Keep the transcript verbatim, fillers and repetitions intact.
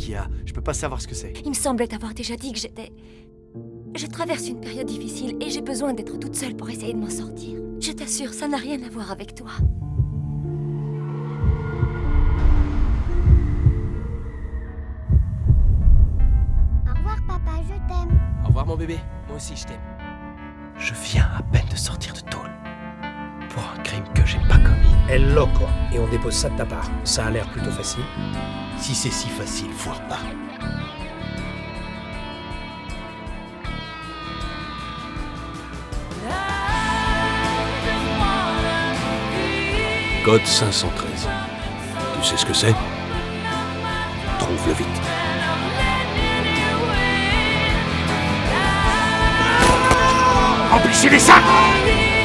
Tia. Je peux pas savoir ce que c'est. Il me semblait t'avoir déjà dit que j'étais... Je traverse une période difficile et j'ai besoin d'être toute seule pour essayer de m'en sortir. Je t'assure, ça n'a rien à voir avec toi. Au revoir, papa, je t'aime. Au revoir, mon bébé. Moi aussi, je t'aime. Je viens à peine de sortir de tôle. Pour un crime que j'ai pas commis. El Loco. Et on dépose ça de ta part. Ça a l'air plutôt facile. Si c'est si facile, foire pas. Code cinq cent treize. Tu sais ce que c'est? Trouve-le vite. Remplissez les sacs!